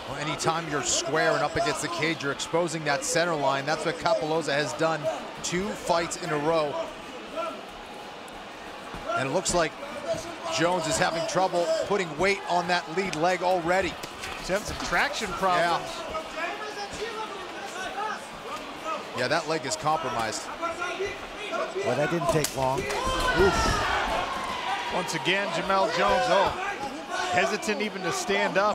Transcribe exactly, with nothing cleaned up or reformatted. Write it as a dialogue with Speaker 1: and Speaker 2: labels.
Speaker 1: Well, anytime you're square and up against the cage, you're exposing that center line. That's what Cappelozza has done two fights in a row. And it looks like Jones is having trouble putting weight on that lead leg already.
Speaker 2: He's having some traction problems.
Speaker 1: Yeah, yeah, that leg is compromised.
Speaker 3: Well, that didn't take long.
Speaker 2: Oof. Once again, Jamel Jones, oh, hesitant even to stand up.